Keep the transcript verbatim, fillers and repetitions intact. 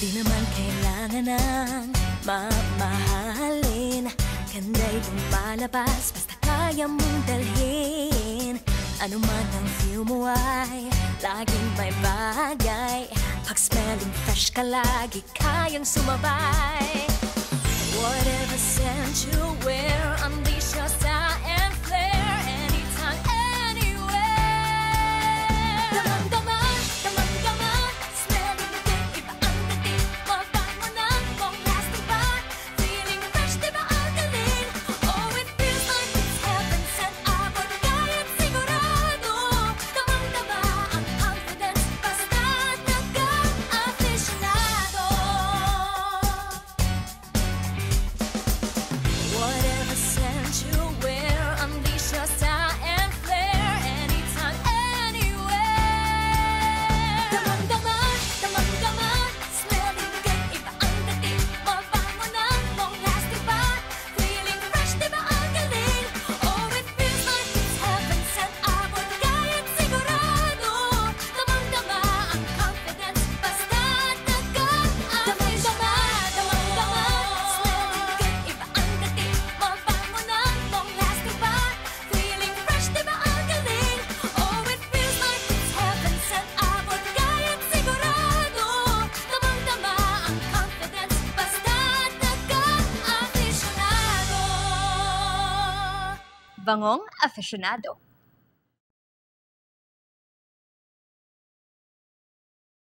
Di naman kailangan ng mamahalin, kanday lumalabas basta kaya mong dalhin. Ano man ang feel mo ay laging may bagay. Pag smelling fresh ka lagi kayang sumabay. Whatever scent you wear, unleash your style and flair. Anytime, anywhere. Damang-dama, damang-dama, smelling good, iba ang dating. Mabango na, long lasting pa, feeling fresh, diba ang galing? Oh, it feels like it's heaven sent. Abot kahit sigurado. Damang-dama ang confidence, basta't nagka-aficionado. Whatever scent you wear, unleash your style and flair. Anytime, anywhere. Damang-dama, damang-dama, smelling good, iba ang dating. Mabango na, long lasting pa, feeling fresh, diba ang galing? Oh, it feels like it's heaven sent. Abot kahit sigurado. Damang-dama ang confidence, basta't nagka-aficionado. Damang-dama, smelling good, iba ang dating. Mabango na, long lasting pa, feeling fresh, diba ang galing? Oh, it feels like it's heaven sent. Abot kahit sigurado. Damang-dama ang confidence, basta't nagka-aficionado. Bangong Aficionado.